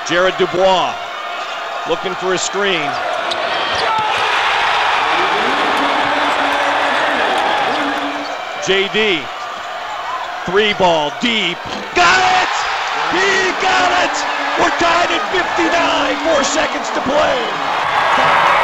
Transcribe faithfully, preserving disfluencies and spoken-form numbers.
Jared Dubois looking for a screen. J D, three ball deep. Got it! He got it! We're tied at fifty-nine, four seconds to play.